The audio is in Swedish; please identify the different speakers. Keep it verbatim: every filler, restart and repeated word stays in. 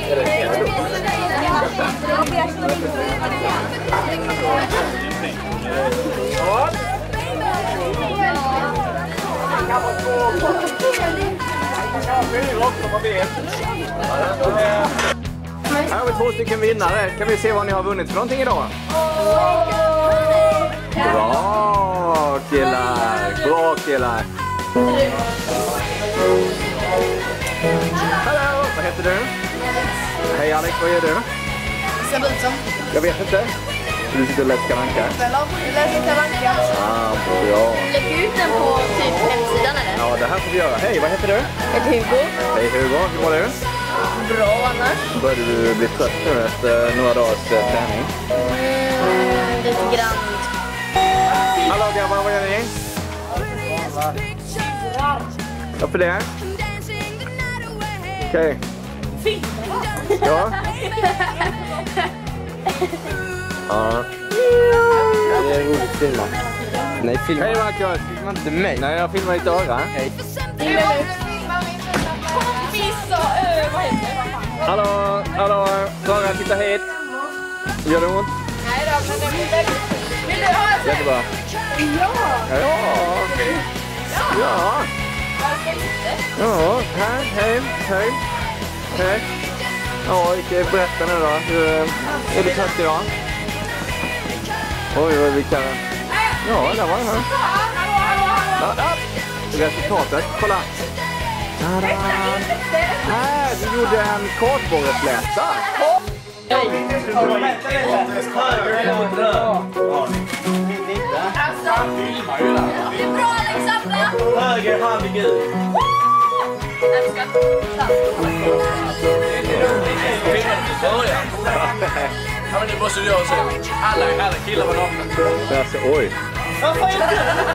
Speaker 1: Här har vi två stycken vinnare. Kan vi se vad ni har vunnit för någonting idag? Bra killar! Bra killar! Hallå! Vad heter du? Hej Alex, vad gör du?
Speaker 2: Ser ut som.
Speaker 1: Jag vet inte. Du sitter och läser Kalle Anka.
Speaker 2: Jag läser Kalle Anka.
Speaker 1: Ah, bra.
Speaker 2: Lägg ut den på typ hemsidan eller?
Speaker 1: Ja, det här får vi göra. Hej, vad heter du?
Speaker 2: Jag heter Hugo.
Speaker 1: Hej Hugo, hur mår du?
Speaker 2: Bra annars.
Speaker 1: Börjar du bli trött nu efter några dagars eh, träning?
Speaker 2: Mm, lite grann.
Speaker 1: Hallå grabbar, vad gör ni? Varför det? Okej. Okay. Ja. Ja. Det är roligt att filma. Nej, filma. Hej Marcus, filma inte mig. Nej, jag filmar ditt öra. Hej. Hallå, hallå. Sara, titta hit. Gör det ont?
Speaker 2: Nej då, men det vill du. Vill du ha en?
Speaker 1: Jättebra.
Speaker 2: Ja.
Speaker 1: Ja. Ja. Ja, här, hej, hej. Hej. Ja, okej, berätta nu då. Hur är du trött idag? Oj, vad vi kan... Ja, där var det här. Ja, där. Resultatet, kolla. Tada. Här, du gjorde en kartborresläta.
Speaker 2: Hej. Det är bra Alexandra.
Speaker 3: Höger hand i Gud. Ja, men det måste du göra sen. Alla, alla killar var nakna.
Speaker 1: Alltså, oj.